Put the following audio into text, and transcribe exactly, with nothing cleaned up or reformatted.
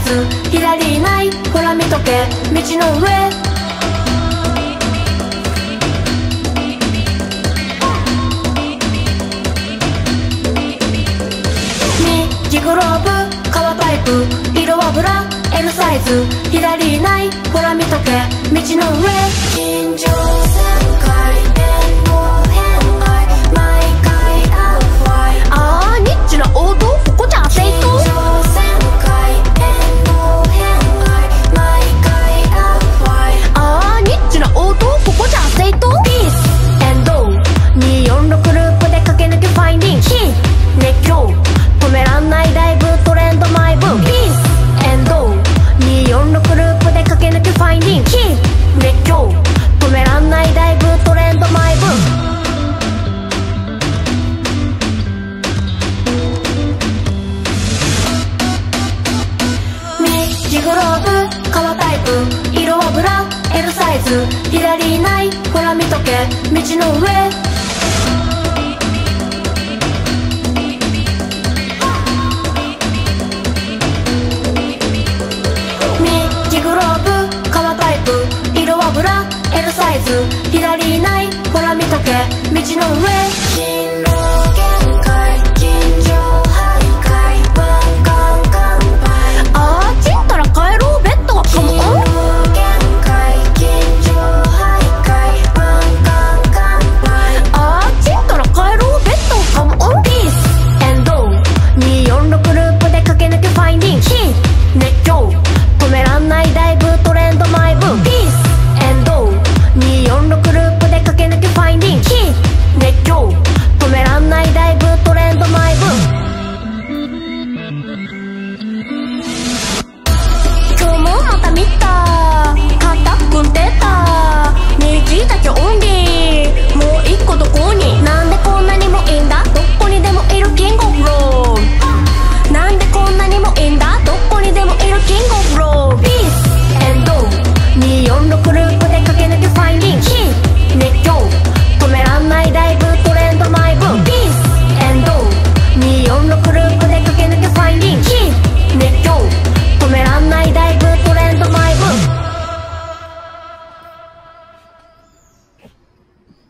ズ左ないほら見とけ道の上右グローブ革パイプ色油 L サイズ左ないほら見とけ道の上近所旋回変動変愛毎回会うファイあーニッチな王道ここじゃ正当近所旋回変動変愛毎回会うファイあーニッチな王道ここじゃ正当ピースエンドにーよんろくループで駆け抜けファインディングヒ熱狂止めらんないライブトレンドマイブーピースエンドにーよんろくループで駆け抜けファインディング熱狂止めらんないライブトレンドマイブー右グローブ革タイプ色油 L サイズ左ないほら見とけ道の上グローブ革タイプ色油 L サイズ左ないほら見とけ道の上進路限界近所徘徊ワンカン乾杯あーちんたら帰ろうベッドはカモン進路限界近所徘徊ワンカン乾杯あーちんたら帰ろうベッドはカモンピースエンドにーよんろくループで駆け抜けファインディング熱狂止めらんないライブトレンドマイブーピースエンドにーよんろくループで駆け抜けファインディング熱狂止めらんないライブトレンドマイブー今日もまた見た肩組んでた虹だけ